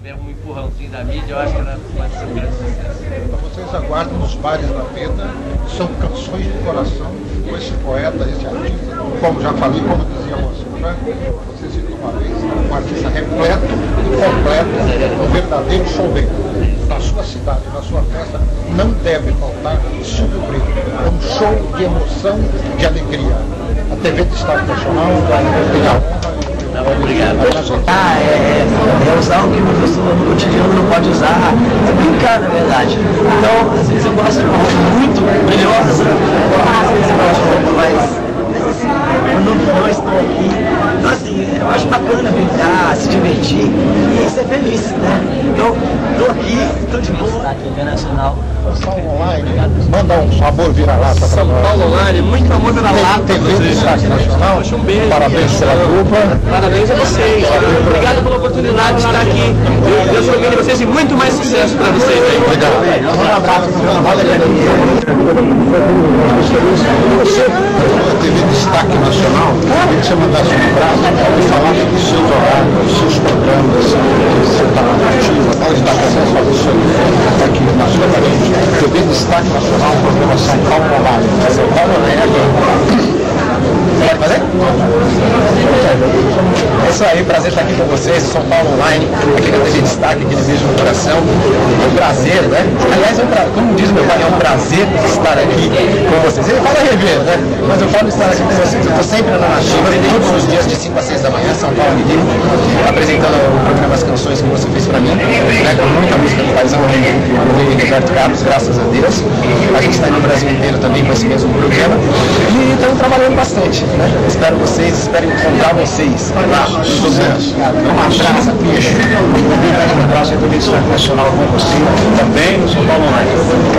tiver um empurrãozinho da mídia, eu acho que ela pode ser um grande sucesso. Então vocês aguardam nos bares da vida, são canções do coração com esse poeta, esse artista, como já falei, como dizia o Moacir Franco, vocês viram uma vez, um artista repleto e completo, um verdadeiro showman. Na sua cidade, na sua festa, não deve faltar Silvio Brito. É um show de emoção, de alegria. A TV do Estado Nacional tem a honra. Obrigado. É usar o que uma pessoa no cotidiano não pode usar, é brincar, na verdade. Então, às vezes eu gosto de uma roupa muito brilhosa, às vezes eu gosto de uma roupa mais assim, quando não estou aqui. Então, assim, eu acho bacana brincar, se divertir e ser feliz, né? Então, estou aqui, estou de boa. Destaque internacional. São Paulo Online, manda um amor vira-lata para São Paulo Online, muito amor vira-lata. TV do Destaque Nacional. Um beijo. Parabéns pela dupla. Parabéns a vocês. Obrigado pela oportunidade de estar aqui. Deus ilumine vocês e muito mais sucesso para vocês aí. Obrigado. Um abraço para a TV Destaque Nacional. Queria que você mandasse um abraço e falasse dos seus horários, dos seus programas, que você está ativo, pode dar acesso a você aqui na sua frente. TV Destaque Nacional, programa São Paulo Online. São Paulo Online. Pode fazer? É isso aí, prazer estar aqui com vocês, São Paulo Online, aqui na TV Destaque, aquele beijo no coração. É um prazer, né? Aliás, como diz meu pai, é um prazer estar aqui com vocês. Ele fala rever, né? Mas eu falo estar aqui com vocês. Eu estou sempre na Nativa, todos os dias de 5 a 6 da manhã, São Paulo e Rio, apresentando o programa As Canções que você fez para mim, né? Com muita música do paizão do Roberto Carlos, graças a Deus. A gente está no Brasil inteiro também com esse mesmo programa. E estamos trabalhando bastante, né? Espero espero encontrar vocês. Sucesso. Um abraço, bicho. Um abraço à TV Nacional com você, também no São Paulo Online.